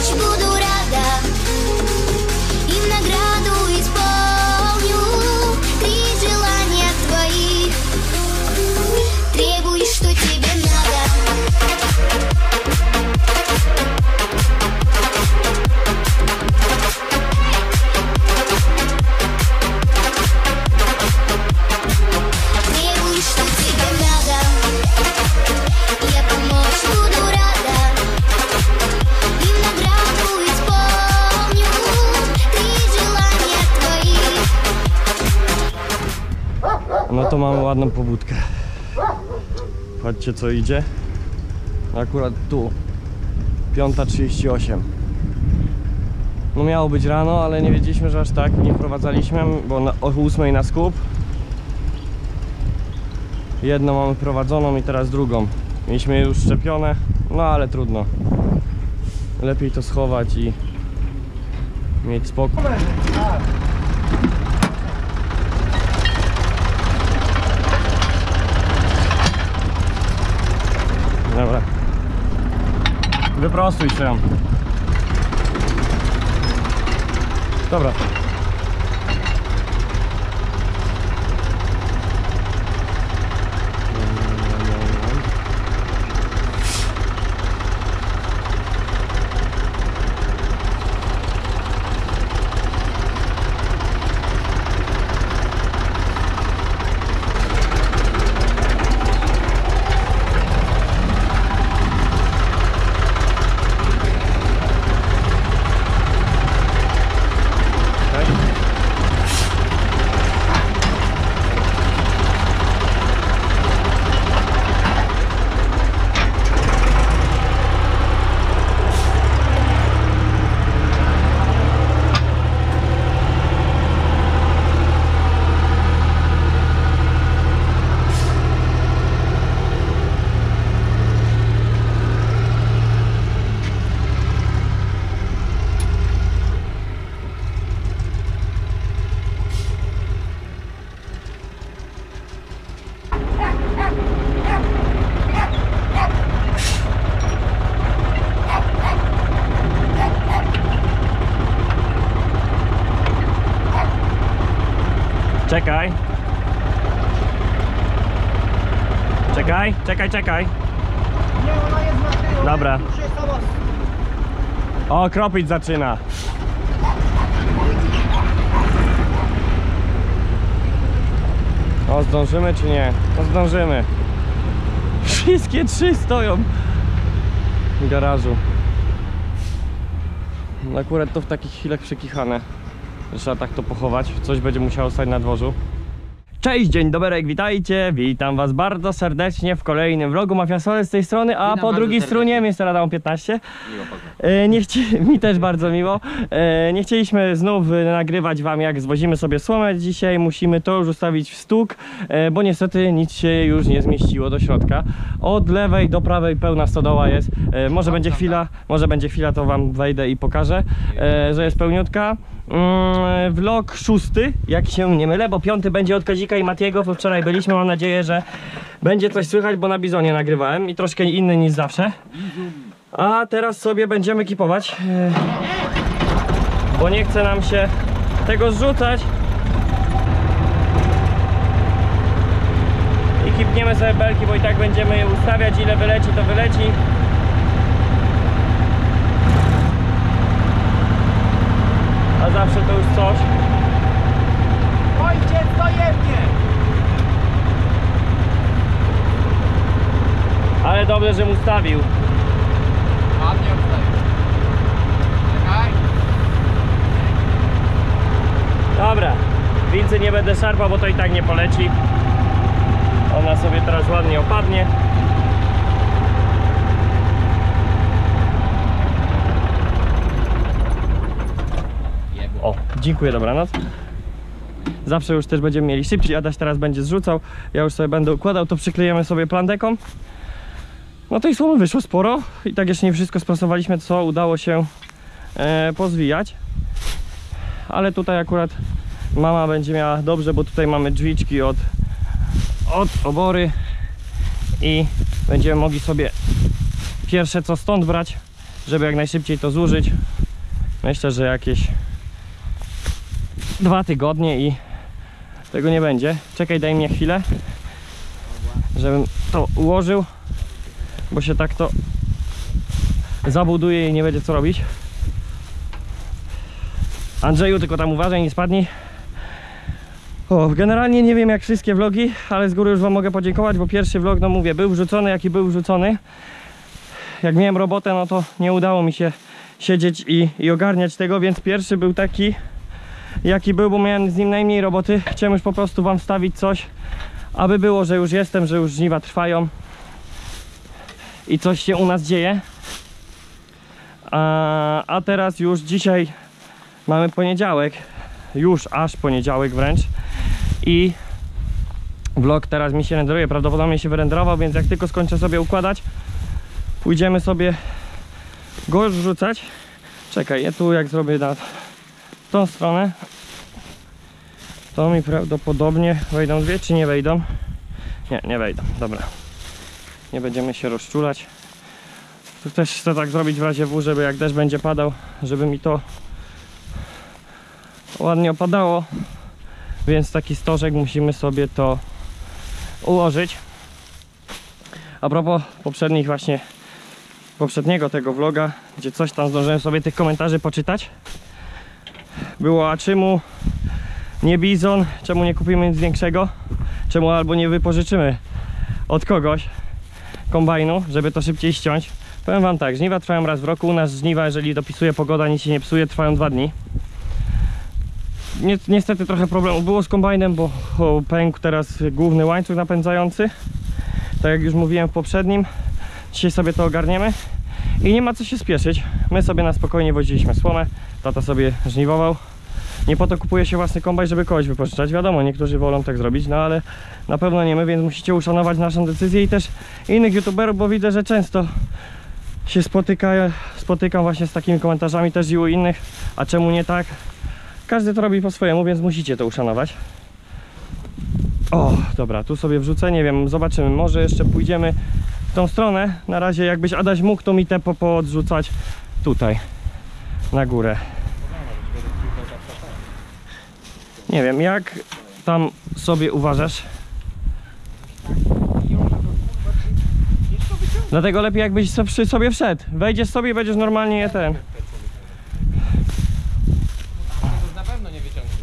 помочь буду рада. И в награду исполню 3 желания твоих. Требуй, что тебе надо. Требуй, что тебе надо. Я помочь буду рада. И в награду исполню 3 желания твоих. No to mamy ładną pobudkę. Patrzcie co idzie. Akurat tu 5:38. No miało być rano, ale nie wiedzieliśmy, że aż tak nie wprowadzaliśmy, bo o 8 na skup. Jedną mamy prowadzoną i teraz drugą. Mieliśmy je już szczepione, no ale trudno. Lepiej to schować i mieć spokój. Dobra. Wyprostuj się. Dobra. Czekaj. Czekaj, czekaj, czekaj. Nie, ona jest na tył. Dobra. O, kropić zaczyna. O, zdążymy czy nie? No zdążymy. Wszystkie 3 stoją w garażu. Akurat to w takich chwilach przekichane. Trzeba tak to pochować. Coś będzie musiało stać na dworzu. Cześć, dzień dobry, witajcie. Witam was bardzo serdecznie w kolejnym vlogu Mafia Sole z tej strony, a po drugiej stronie Mr. Adam 15. Mi też bardzo miło. Nie chcieliśmy znów nagrywać wam, jak zwozimy sobie słomę. Dzisiaj musimy to już ustawić w stuk, bo niestety nic się już nie zmieściło do środka. Od lewej do prawej pełna stodoła jest. Może będzie chwila, to wam wejdę i pokażę, że jest pełniutka. Vlog 6, jak się nie mylę, bo 5 będzie od Kazika i Matiego, bo wczoraj byliśmy. Mam nadzieję, że będzie coś słychać, bo na bizonie nagrywałem i troszkę inny niż zawsze. A teraz sobie będziemy kipować, bo nie chce nam się tego zrzucać. I kipniemy sobie belki, bo i tak będziemy je ustawiać. Ile wyleci, to wyleci. A zawsze to już coś. Ojciec, dojemnie! Ale dobrze, że mu stawił. Ładnie odstawił. Czekaj. Dobra, wincy nie będę szarpał, bo to i tak nie poleci. Ona sobie teraz ładnie opadnie. O, dziękuję, dobranoc. Zawsze już też będziemy mieli szybciej. Adaś teraz będzie zrzucał, ja już sobie będę układał, to przyklejemy sobie plandeką. No tej słomy wyszło sporo i tak jeszcze nie wszystko sprasowaliśmy, co udało się pozwijać. Ale tutaj akurat mama będzie miała dobrze, bo tutaj mamy drzwiczki od obory i będziemy mogli sobie pierwsze co stąd brać, żeby jak najszybciej to zużyć. Myślę, że jakieś 2 tygodnie i tego nie będzie. Czekaj, daj mnie chwilę, żebym to ułożył, bo się tak to zabuduje i nie będzie co robić. Andrzeju, tylko tam uważaj, nie spadnij. O, generalnie nie wiem jak wszystkie vlogi, ale z góry już wam mogę podziękować, bo pierwszy vlog, no mówię, był wrzucony jaki był wrzucony. Jak miałem robotę, no to nie udało mi się siedzieć i ogarniać tego, więc pierwszy był taki jaki był, bo miałem z nim najmniej roboty. Chciałem już po prostu wam wstawić coś, aby było, że już jestem, że już żniwa trwają i coś się u nas dzieje. A teraz już dzisiaj mamy poniedziałek, już aż poniedziałek wręcz i vlog teraz mi się renderuje, prawdopodobnie się wyrenderował, więc jak tylko skończę sobie układać, pójdziemy sobie go już wrzucać. Czekaj, ja tu jak zrobię na tą stronę, to mi prawdopodobnie wejdą 2, czy nie wejdą? Nie wejdą, dobra. Nie będziemy się rozczulać. Tu też chcę tak zrobić w razie W, żeby jak deszcz będzie padał, żeby mi to ładnie opadało. Więc taki stożek musimy sobie to ułożyć. A propos poprzednich właśnie, poprzedniego tego vloga, gdzie coś tam zdążyłem sobie tych komentarzy poczytać. Było, a czemu nie bizon, czemu nie kupimy nic większego, czemu albo nie wypożyczymy od kogoś kombajnu, żeby to szybciej ściąć. Powiem wam tak, żniwa trwają raz w roku, u nas żniwa, jeżeli dopisuje pogoda, nic się nie psuje, trwają 2 dni. Niestety trochę problemu było z kombajnem, bo pękł teraz główny łańcuch napędzający. Tak jak już mówiłem w poprzednim, dzisiaj sobie to ogarniemy i nie ma co się spieszyć. My sobie na spokojnie woziliśmy słomę, tata sobie żniwował. Nie po to kupuje się własny kombajn, żeby kogoś wypożyczać. Wiadomo, niektórzy wolą tak zrobić, no ale na pewno nie my, więc musicie uszanować naszą decyzję i też innych youtuberów, bo widzę, że często się spotykam właśnie z takimi komentarzami też i u innych, a czemu nie tak? Każdy to robi po swojemu, więc musicie to uszanować. O, dobra, tu sobie wrzucę, nie wiem, zobaczymy, może jeszcze pójdziemy w tą stronę. Na razie jakbyś Adaś mógł, to mi te poodrzucać tutaj, na górę. Nie wiem, jak tam sobie uważasz? Dlatego lepiej jakbyś sobie wszedł. Wejdziesz sobie i będziesz normalnie ten. Na pewno nie wyciągniesz.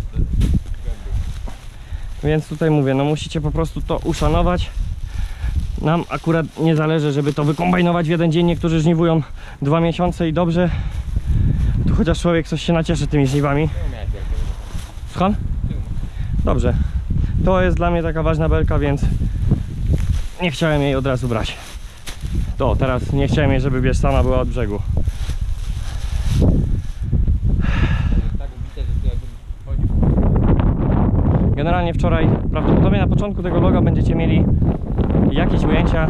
Więc tutaj mówię, no musicie po prostu to uszanować. Nam akurat nie zależy, żeby to wykombajnować w jeden dzień. Niektórzy żniwują 2 miesiące i dobrze. Tu chociaż człowiek coś się nacieszy tymi żniwami. Słucham? Dobrze. To jest dla mnie taka ważna belka, więc nie chciałem jej od razu brać. To teraz nie chciałem jej, żeby wiesz, sama była od brzegu. Generalnie wczoraj, prawdopodobnie na początku tego vloga będziecie mieli jakieś ujęcia.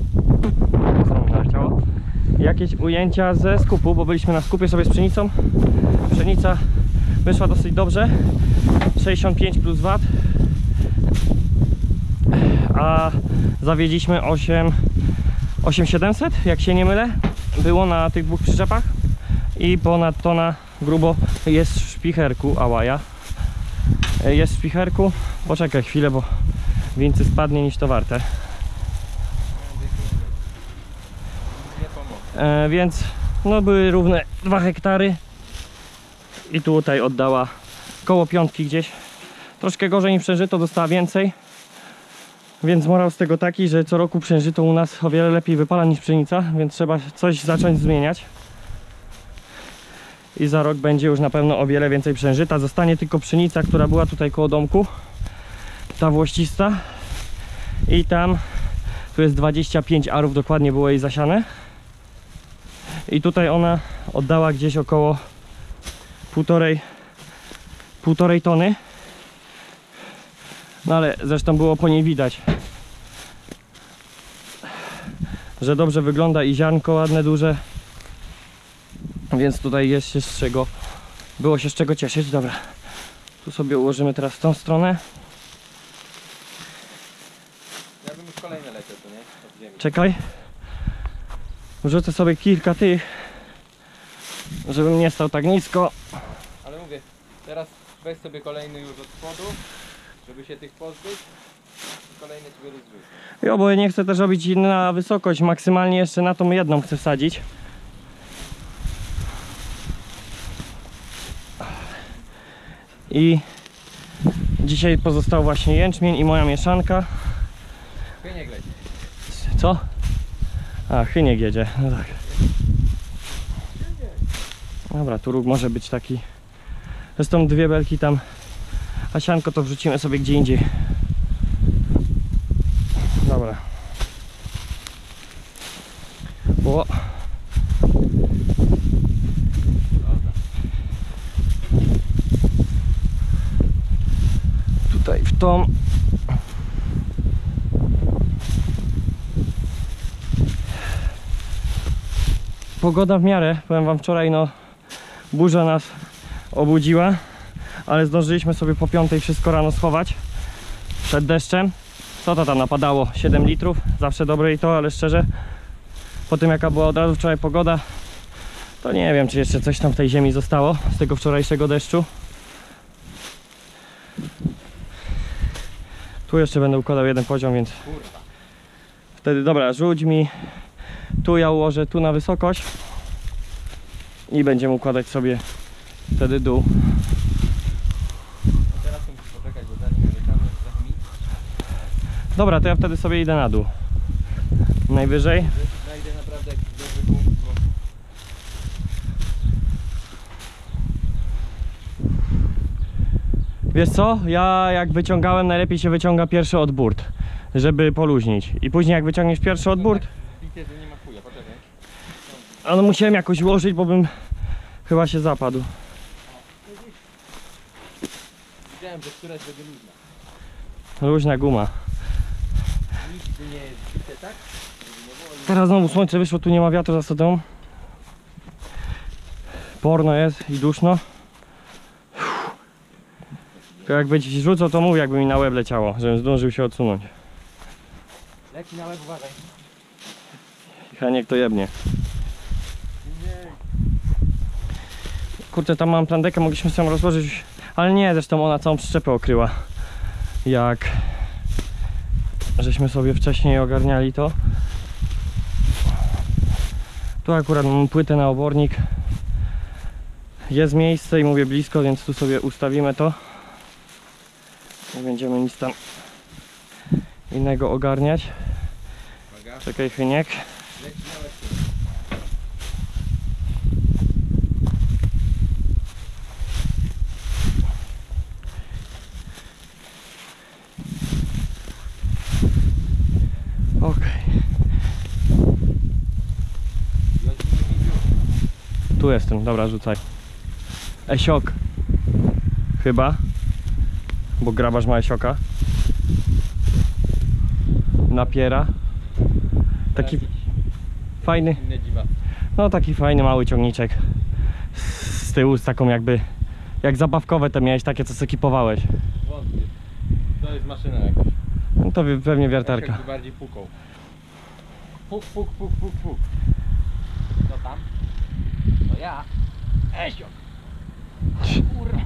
Jakieś ujęcia ze skupu, bo byliśmy na skupie sobie z pszenicą. Pszenica wyszła dosyć dobrze. 65 plus wat. A zawiedliśmy 8700, jak się nie mylę. Było na tych 2 przyczepach. I ponad tona grubo jest w szpicherku, łaja. Jest w szpicherku. Poczekaj chwilę, bo więcej spadnie niż to warte. Więc no były równe 2 hektary i tutaj oddała koło 5 gdzieś. Troszkę gorzej niż przężyto, dostała więcej. Więc morał z tego taki, że co roku przężyto u nas o wiele lepiej wypala niż pszenica, więc trzeba coś zacząć zmieniać. I za rok będzie już na pewno o wiele więcej przężyta. Zostanie tylko pszenica, która była tutaj koło domku, ta włoścista. I tam, tu jest 25 arów, dokładnie było jej zasiane. I tutaj ona oddała gdzieś około półtorej tony. No ale zresztą było po niej widać, że dobrze wygląda i ziarnko ładne, duże. Więc tutaj jest się z czego, było się z czego cieszyć. Dobra, tu sobie ułożymy teraz w tą stronę. Ja bym już kolejne leciał, to nie? Od ziemi. Czekaj, wrzucę sobie kilka tych żebym nie stał tak nisko. Ale mówię, teraz weź sobie kolejny już od spodu, żeby się tych pozbyć. I kolejny sobie rozrzuć. Jo, bo ja nie chcę też robić na wysokość, maksymalnie jeszcze na tą jedną chcę wsadzić. I dzisiaj pozostał właśnie jęczmień i moja mieszanka. Chyniek leci. Co? A, chyniek jedzie, no tak. Dobra, tu róg może być taki. Zresztą dwie belki tam, a sianko to wrzucimy sobie gdzie indziej. Dobra. O. Tutaj w tą. Pogoda w miarę, powiem wam, wczoraj no burza nas obudziła, ale zdążyliśmy sobie po 5 wszystko rano schować przed deszczem. Co to tam napadało? 7 litrów, zawsze dobre i to, ale szczerze po tym jaka była od razu wczoraj pogoda, to nie wiem czy jeszcze coś tam w tej ziemi zostało z tego wczorajszego deszczu. Tu jeszcze będę układał jeden poziom, więc Kurwa. wtedy dobra, rzuć mi. Tu ja ułożę tu na wysokość i będziemy układać sobie wtedy dół. Teraz to musisz poczekać, bo zanim ja wyciągnę, to trochę mi Dobra, to ja wtedy sobie idę na dół. Najwyżej. znajdę naprawdę jakiś dobry punkt, bo Wiesz co? Ja jak wyciągałem, najlepiej się wyciąga pierwszy od burt, żeby poluźnić. I później jak wyciągniesz pierwszy od burt, bicie, że nie ma chuja, poczekaj. ale musiałem jakoś ułożyć, bo bym chyba się zapadł. Widziałem, że któraś będzie luźna. Luźna guma. Nigdy nie jest bite, tak? Żeby nie było Teraz znowu słońce wyszło, tu nie ma wiatru za sobą. Porno jest i duszno. To jakby ci rzucał, to mówię, jakby mi na łeb leciało, żebym zdążył się odsunąć. leci na łeb, uważaj. Haniek to jebnie. Kurczę, tam mam plandekę, mogliśmy sobie rozłożyć, ale nie, zresztą ona całą przyczepę okryła. Jak żeśmy sobie wcześniej ogarniali to. Tu akurat mam płytę na obornik. Jest miejsce i mówię blisko, więc tu sobie ustawimy to. Nie będziemy nic tam innego ogarniać. Uwaga, Czekaj, Chyniek. leci na łeb. Okej. Tu jestem, dobra, rzucaj. Esiok. Chyba. Bo grabarz ma esioka. Napiera. Taki fajny, Inne dziwa. no taki fajny mały ciągniczek. Z tyłu z taką jakby, jak zabawkowe te miałeś, takie co sobie kipowałeś. Wątpię. To jest maszyna jakaś. No to pewnie wiertarka. Jakby bardziej pukał. Puk, puk, puk, puk, puk. Co tam? To ja. Esiok. Kurwa.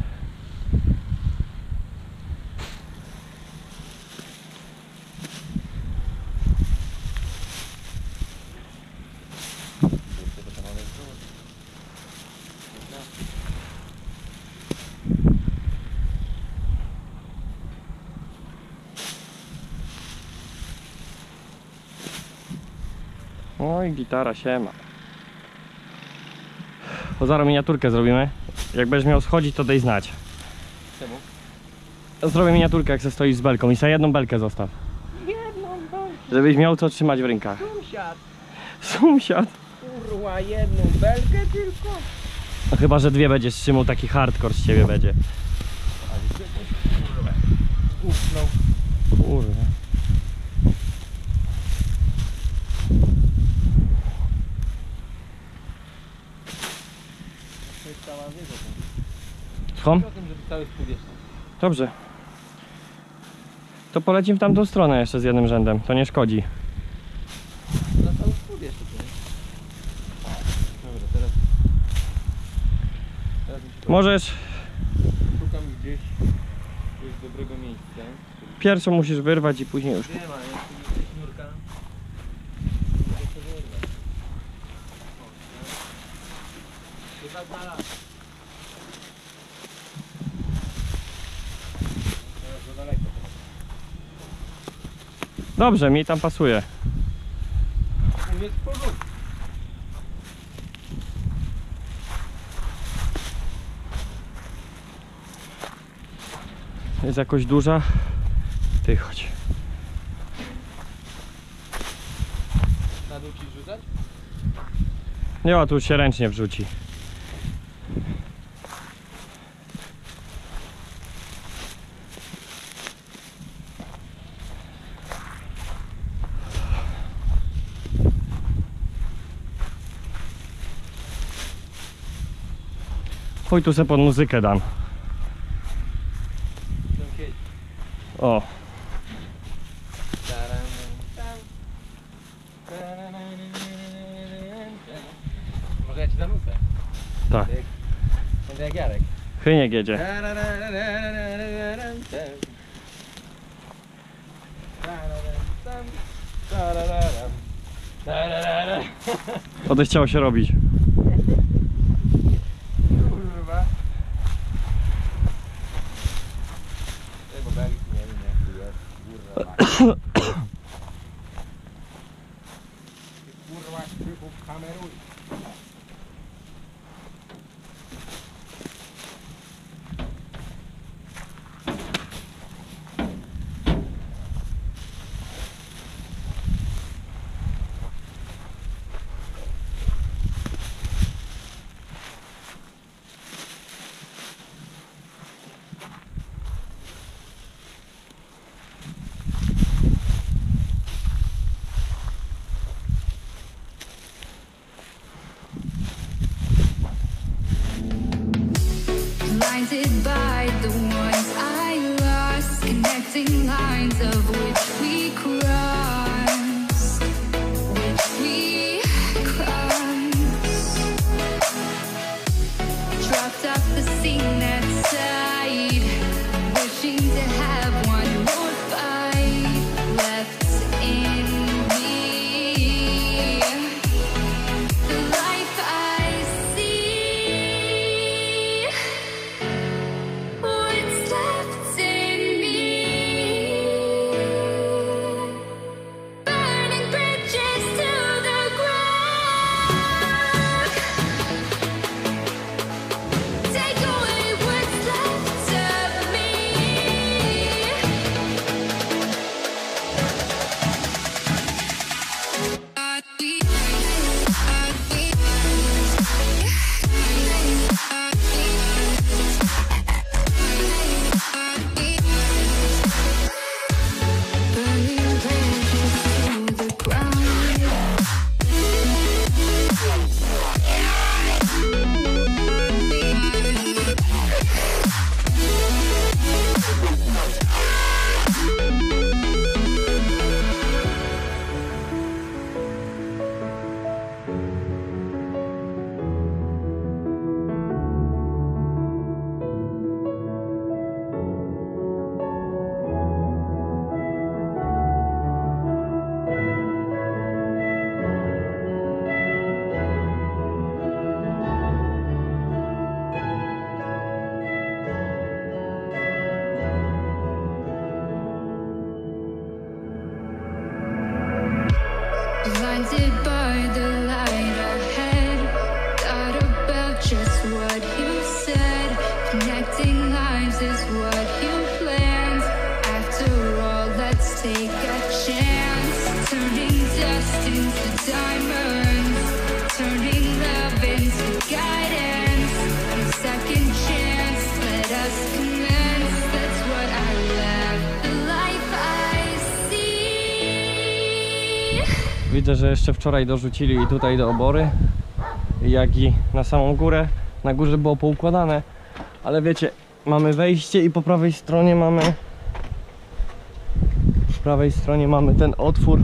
No i gitara siema. O, zaraz miniaturkę zrobimy. Jak będziesz miał schodzić, to daj znać. Czemu? Zrobię miniaturkę, jak se stoisz z belką i sobie jedną belkę zostaw. Jedną belkę. Żebyś miał co trzymać w rękach. Sąsiad. Sąsiad. Kurwa, jedną belkę tylko. No chyba, że dwie będziesz trzymał, taki hardcore z ciebie będzie. Ale kurwa. Ufnął. Kurwa. To jest cała wiedza. Słucham? O tym, żeby cały spód jeszcze. Dobrze. To polecimy w tamtą stronę jeszcze z jednym rzędem, to nie szkodzi. Na cały spód jeszcze, to nie? Dobra, teraz Możesz, Szukam gdzieś dobrego miejsca. pierwszą musisz wyrwać i później już. Nie ma, jak tu jest sznurka. Nie mogę sobie wyrwać. Chyba znalazłem. Teraz za daleko. Dobrze, mi tam pasuje. Umieć porzucić. Jest jakoś duża. Ty chodź. Na dół ci rzucać? Nie ma, tu się ręcznie wrzuci. Chodź tu se pod muzykę dam. Tam siedzi. O, Może ja ci zanucę. tak. Będę jak Jarek. Chyniek jedzie. O, to chciało się robić. Kurwa. Bo Belik nie wiem jak tu jest. Kurwa. Kurwa, krzyku kameruj. Blinded by the ones I lost, connecting lines of which we crossed, dropped off the scene at side, wishing to have one more fight left in me. The life I see, what's left in me, burning bridges to the ground. Take away what's left of me. Burning bridges to the ground. Blinded by the light ahead, thought about just what you said. Connecting lives is what you planned. After all, let's take a chance. Turning dust into diamonds, turning love into guidance. A second chance, let us commence. That's what I love. The life I see. Widzę, że jeszcze wczoraj dorzucili i tutaj do obory, jak i na samą górę. Na górze było poukładane, ale wiecie, mamy wejście i po prawej stronie mamy ten otwór.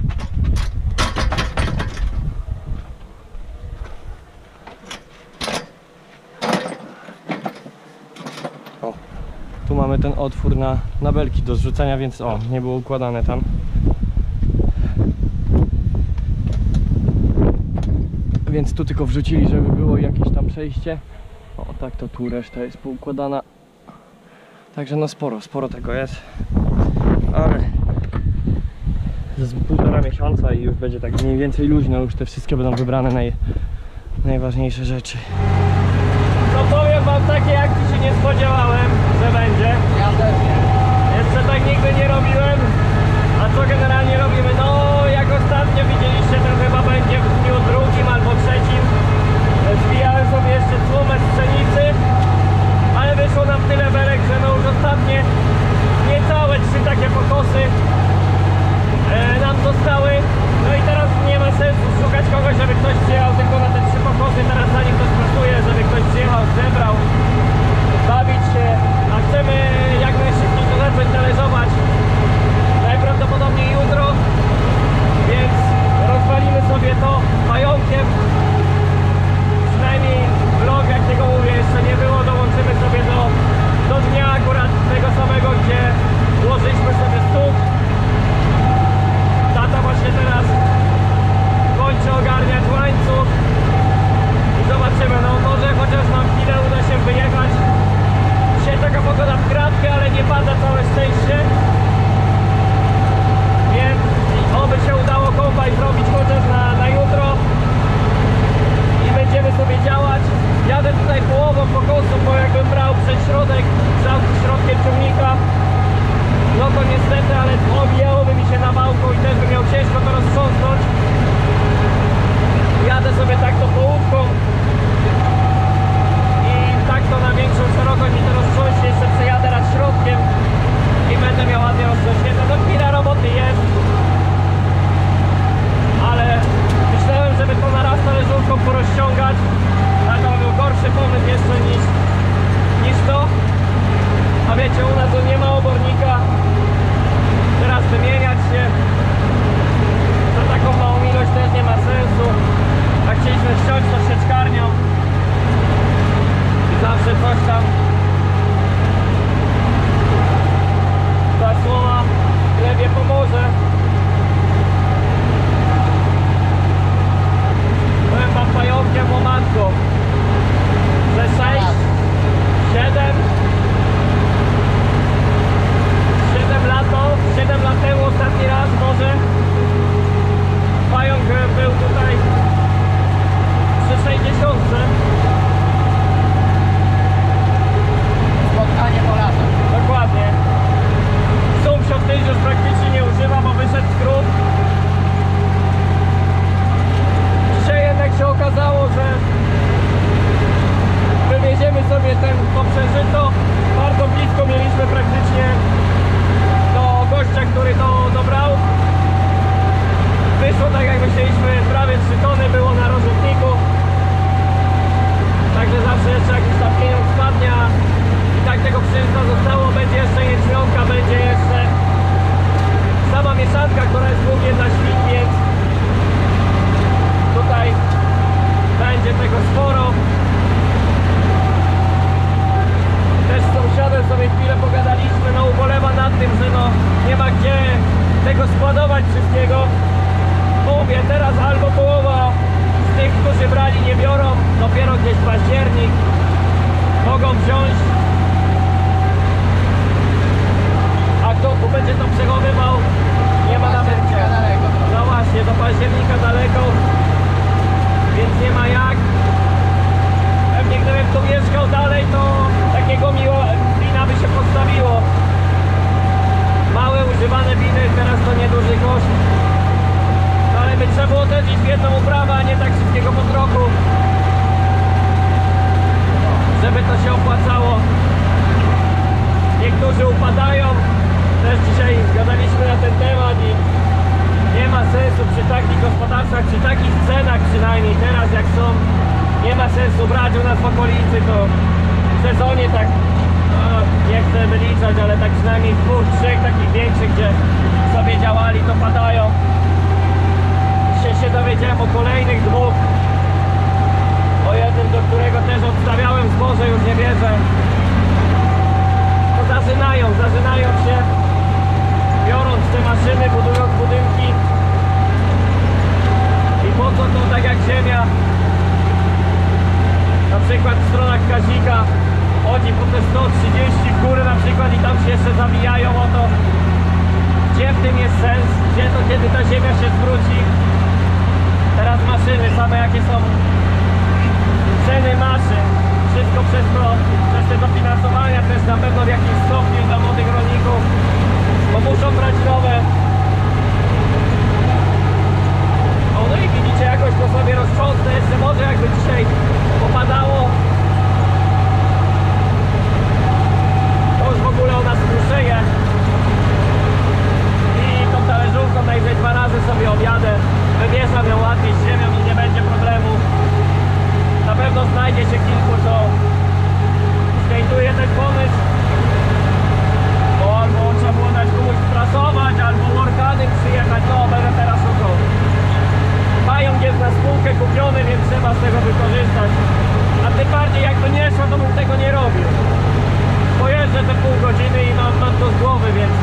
mamy ten otwór na belki do zrzucenia, więc o, nie było układane tam. Więc tu tylko wrzucili, żeby było jakieś tam przejście. O, tak to tu reszta jest poukładana. Także no sporo tego jest. Ale z 1,5 miesiąca i już będzie tak mniej więcej luźno, już te wszystkie będą wybrane najważniejsze rzeczy. No powiem wam, takiej akcji się nie spodziewałem, że będzie. Ja też nie. Jeszcze tak nigdy nie robiłem. A co generalnie robimy? No jak ostatnio widzieliście, to chyba będzie w dniu 2. albo 3. Zbijałem sobie jeszcze tłumę z pszenicy, ale wyszło nam tyle belek, że no już ostatnie niecałe 3 takie pokosy nam zostały. No i teraz nie ma sensu szukać kogoś, żeby ktoś przyjechał tylko na te 3 pokosy. Teraz zanim to spracuje, żeby ktoś przyjechał, zebrał, bawić się, a chcemy jak najszybciej to zacząć należować. Najprawdopodobniej jutro, więc rozwalimy sobie to pająkiem. Przynajmniej vlog, jak tego mówię, jeszcze nie było, dołączymy sobie do dnia akurat tego samego, gdzie ułożyliśmy sobie stół. Tata właśnie teraz kończy ogarniać łańcuch i zobaczymy, no może chociaż na chwilę uda się wyjechać. Dzisiaj taka pogoda w kratkę, ale nie pada, całe szczęście. Więc oby się udało kombajn zrobić chociaż na jutro i będziemy sobie działać. Jadę tutaj połową pokosu, bo jakbym brał przez środek, za środkiem ciągnika, no to niestety, ale obijałoby mi się na wałku i też bym miał ciężko to roztrząsnąć. Jadę sobie tak to połówką i tak to na większą szerokość mi to roztrząśnie. Jeszcze przejadę raz środkiem i będę miał ładnie roztrząśnięte. No chwila roboty jest, ale myślałem, żeby to na raz talerzówką porozciągać, ale to był gorszy pomysł jeszcze niż to. A wiecie, u nas to nie ma obornika. Teraz wymieniać się za taką małą ilość też nie ma sensu. Jak chcieliśmy ściąć to sieczkarnią i zawsze coś tam ta słoma glebie pomoże. Powiem wam pająkiem łomatką, że 6, 7 lat temu ostatni raz może pająk był tutaj przy 60. Spotkanie po latach. Dokładnie. Sąsiad też już praktycznie nie używa, bo wyszedł skrót. Dzisiaj jednak się okazało, że wywieziemy sobie to przeżyto. Bardzo blisko mieliśmy praktycznie do gościa, który to dobrał. Wyszło tak jak myśleliśmy, prawie 3 tony było na rozrzutniku. Także zawsze jeszcze jakiś tam pieniądz spadnie, a i tak tego przyrzuta zostało. Będzie jeszcze jęczmionka, będzie jeszcze sama mieszanka, która jest głównie dla świn, więc tutaj będzie tego sporo. Też z sąsiadem sobie chwilę pogadaliśmy, no ubolewa nad tym, że no nie ma gdzie tego składować wszystkiego. Mówię, teraz albo połowa z tych, którzy brali, nie biorą, dopiero gdzieś październik mogą wziąć. A kto tu będzie to przechowywał, nie ma nawet gdzie. No właśnie, do października daleko, więc nie ma jak. Pewnie gdybym tu mieszkał dalej, to takiego wina by się postawiło. Małe używane winy, teraz to nieduży koszt. No ale by trzeba było też iść w jedną uprawę, a nie tak wszystkiego po trochu, żeby to się opłacało. Niektórzy upadają, też dzisiaj gadaliśmy na ten temat i nie ma sensu przy takich gospodarstwach, przy takich cenach przynajmniej teraz jak są, nie ma sensu brać u nas w okolicy, to w sezonie tak, no, nie chcę wyliczać, ale tak przynajmniej 2-3 takich większych, gdzie sobie działali, to padają. Dzisiaj się dowiedziałem o kolejnych 2. O jednym, do którego też odstawiałem zboże, już nie wierzę. To zaczyna zażynają się, biorąc te maszyny, budując budynki. I po co to tak jak ziemia? Na przykład w stronach Kazika chodzi po te 130 w górę na przykład i tam się jeszcze zabijają o to, gdzie w tym jest sens, gdzie to kiedy ta ziemia się zwróci. Teraz maszyny, same jakie są ceny maszyn, wszystko przez to, przez te dofinansowania też na pewno w jakimś stopniu dla młodych rolników, bo muszą brać nowe. No i widzicie, jakoś to sobie rozcząsnę, jeszcze może jakby dzisiaj popadało, to już w ogóle ona skruszeje i tą talerzówką najwyżej 2 razy sobie objadę, wybierzam ją łatwiej z ziemią i nie będzie problemu. Na pewno znajdzie się kilku, co skejtuje ten pomysł, bo albo trzeba było dać komuś sprasować, albo workanem przyjechać, no będę teraz szukał. Mają jest na spółkę kupiony, więc trzeba z tego wykorzystać. A tym bardziej jak to nie szło, to bym tego nie robił. Pojeżdżę te pół godziny i mam to z głowy, więc...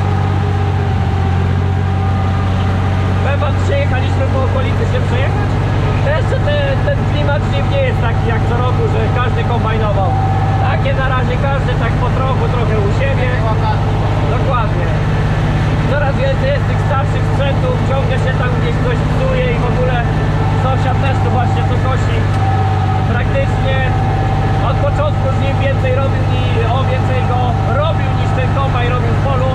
Powiem wam, dzisiaj jechaliśmy po okolicy się przejechać. To jeszcze ten klimat nie jest taki jak co roku, że każdy kombajnował. Takie na razie każdy tak po trochu, trochę u siebie. Dokładnie. Coraz więcej jest tych starszych sprzętów, ciągle się tam gdzieś coś psuje i w ogóle sąsiad też tu właśnie co kosi. Praktycznie od początku z nim więcej robił więcej go robił niż ten kombajn robił w polu.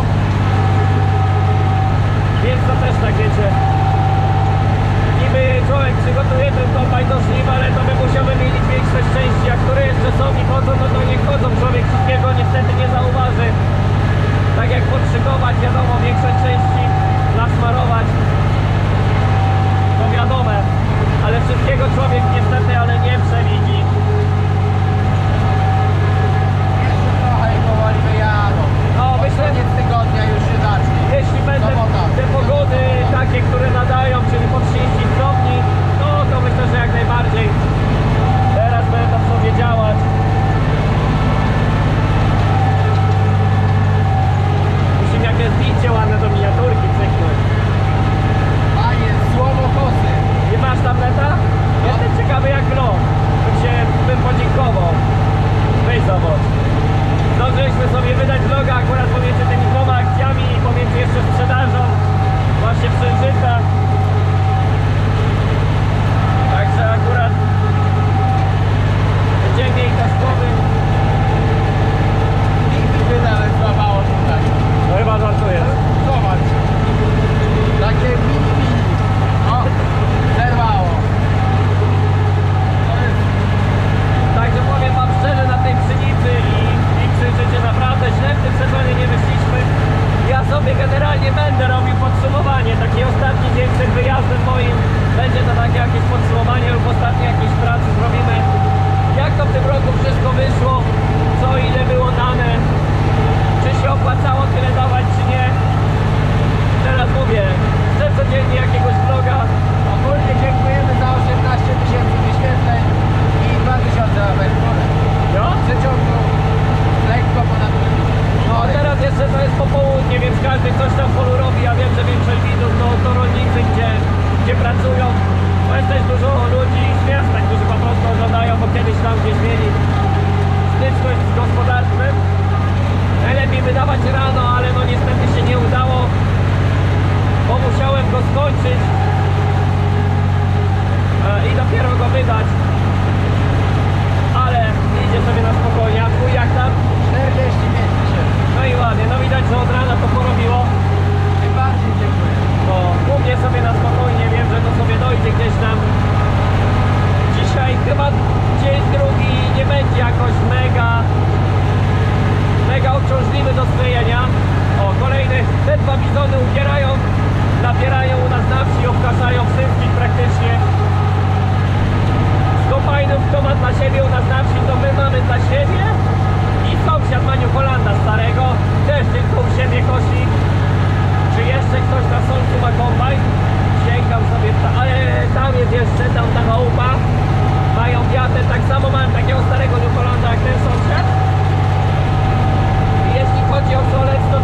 Więc to też tak wiecie. Niby człowiek przygotuje ten kombajn do żniw, ale to my musimy mieć większość części, a które jeszcze są i chodzą, no to nie chodzą. Człowiek wszystkiego niestety nie zauważy. Tak jak podszykować, wiadomo, większość części nasmarować, to wiadome, ale wszystkiego człowiek niestety, ale nie przewidzi. Jeszcze trochę i powoli wyjadą. No myślę, Koniec tygodnia już się zacznie. jeśli będą Sobota. te pogody takie, które nadają, czyli po 30 stopni, no to myślę, że jak najbardziej teraz będą sobie działać. Musimy jakieś zdjęcie ładne do miniaturki cyknąć. Panie, słowo kosy. Nie masz tableta? Jestem ciekawy jak vlog. Bym podziękował. Weź zobacz. Zdążyliśmy sobie wydać vloga akurat pomiędzy tymi 2 akcjami i pomiędzy jeszcze sprzedażą właśnie w Sężycach. Także akurat będzie mniej kosztowy. Nigdy by nawet złapało tutaj. No chyba żartujesz. Zobacz. Takie mini. O, zerwało. To jest... Także powiem wam szczerze, na tej pszenicy i krzyżycie naprawdę źle w tym sezonie nie wyszliśmy. Ja sobie generalnie będę robił podsumowanie, taki ostatni dzień przed wyjazdem moim. Będzie to takie jakieś podsumowanie lub ostatnie jakieś pracy zrobimy. Jak to w tym roku wszystko wyszło, co ile było dane, czy się opłacało tyle dawać, czy nie. Teraz mówię, chcę codziennie jakiegoś vloga. Ogólnie dziękujemy za 18 000 wyświetleń i 2000 emeryturę. Jo? W przeciągu lekko ponad 2 No teraz jeszcze to jest popołudnie, więc każdy coś tam w polu robi. Ja wiem, że większość widzów to rolnicy, gdzie pracują. Bo jest też dużo ludzi z miasta, którzy po prostu oglądają, bo kiedyś tam gdzieś mieli styczność z gospodarstwem. Najlepiej wydawać rano, ale no niestety się nie udało, bo musiałem go skończyć i dopiero go wydać. Ale idzie sobie na spokojnie. A twój jak tam? 45 000. No i ładnie, no widać, że od rana to porobiło. Tym bardziej dziękuję. No, mówię sobie na spokojnie, wiem, że to sobie dojdzie gdzieś tam. Dzisiaj chyba dzień drugi nie będzie jakoś mega obciążliwy do sklejenia. O, kolejny, te 2 bizony ubierają, nabierają u nas na wsi, obkaszają wszystkich praktycznie. Z kombajnów kto ma dla siebie u nas na wsi, to my mamy dla siebie. I sąsiad Maniu Holanda starego też tylko u siebie kosi. Czy jeszcze ktoś na Solcu ma kombajn? Sięgam sobie, ale tam jest jeszcze, tam ta chałupa. Mają wiatę, tak samo mają takiego starego New Hollanda jak ten sąsiad. I jeśli chodzi o Solec, to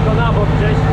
go na bok gdzieś.